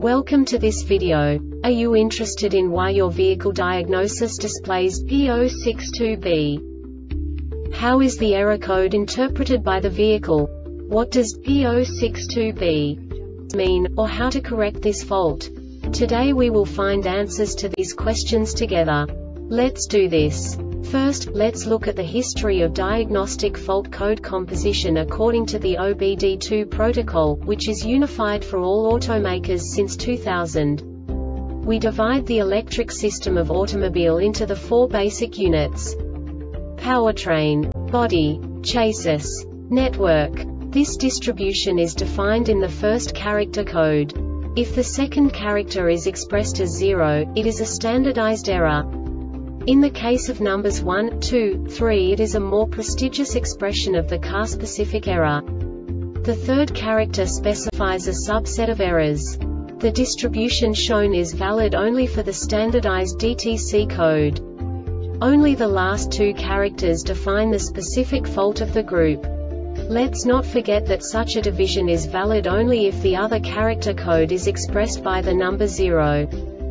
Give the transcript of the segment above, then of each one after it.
Welcome to this video. Are you interested in why your vehicle diagnosis displays P062B? How is the error code interpreted by the vehicle? What does P062B mean, or how to correct this fault? Today we will find answers to these questions together. Let's do this. First, let's look at the history of diagnostic fault code composition according to the OBD2 protocol, which is unified for all automakers since 2000. We divide the electric system of automobile into the four basic units: powertrain, body, chassis, network. This distribution is defined in the first character code. If the second character is expressed as 0, it is a standardized error. In the case of numbers 1, 2, 3, it is a more prestigious expression of the car-specific error. The third character specifies a subset of errors. The distribution shown is valid only for the standardized DTC code. Only the last two characters define the specific fault of the group. Let's not forget that such a division is valid only if the other character code is expressed by the number 0.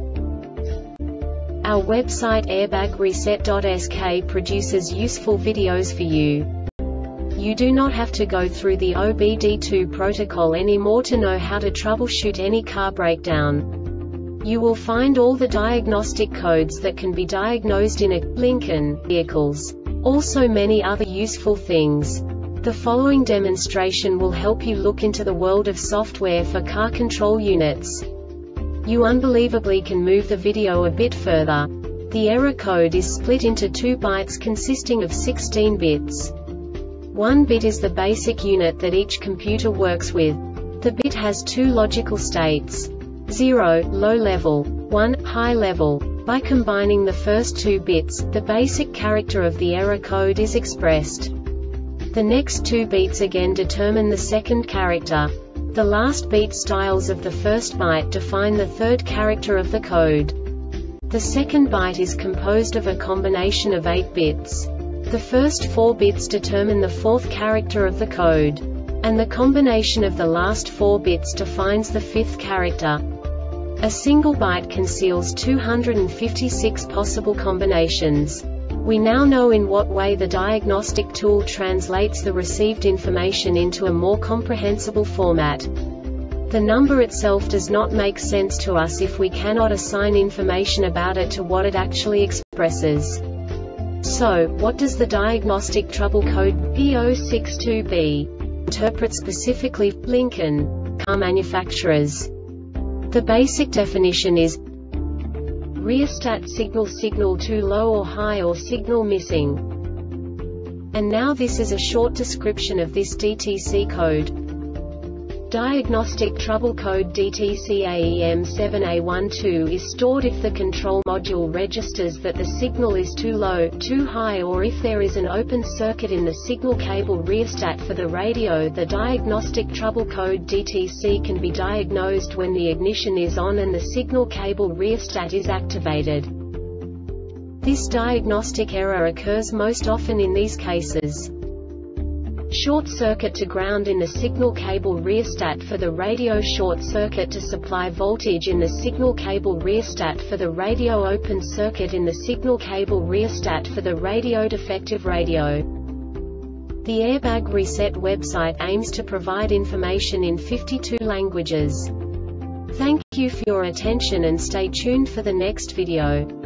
Our website airbagreset.sk produces useful videos for you. You do not have to go through the OBD2 protocol anymore to know how to troubleshoot any car breakdown. You will find all the diagnostic codes that can be diagnosed in a Lincoln vehicles. Also many other useful things. The following demonstration will help you look into the world of software for car control units. You unbelievably can move the video a bit further. The error code is split into 2 bytes consisting of 16 bits. 1 bit is the basic unit that each computer works with. The bit has 2 logical states: 0, low level, 1, high level. By combining the first 2 bits, the basic character of the error code is expressed. The next 2 beats again determine the second character. The last beat styles of the first byte define the third character of the code. The second byte is composed of a combination of 8 bits. The first 4 bits determine the fourth character of the code. And the combination of the last 4 bits defines the fifth character. A single byte conceals 256 possible combinations. We now know in what way the diagnostic tool translates the received information into a more comprehensible format. The number itself does not make sense to us if we cannot assign information about it to what it actually expresses. So, what does the diagnostic trouble code P062B interpret specifically for Lincoln car manufacturers? The basic definition is rheostat signal too low or high, or signal missing. And now this is a short description of this DTC code. Diagnostic trouble code DTC-AEM7A12 is stored if the control module registers that the signal is too low, too high, or if there is an open circuit in the signal cable rheostat for the radio. The diagnostic trouble code DTC can be diagnosed when the ignition is on and the signal cable rheostat is activated. This diagnostic error occurs most often in these cases: short circuit to ground in the signal cable rheostat for the radio, short circuit to supply voltage in the signal cable rheostat for the radio, open circuit in the signal cable rheostat for the radio, defective radio. The Airbag Reset website aims to provide information in 52 languages. Thank you for your attention and stay tuned for the next video.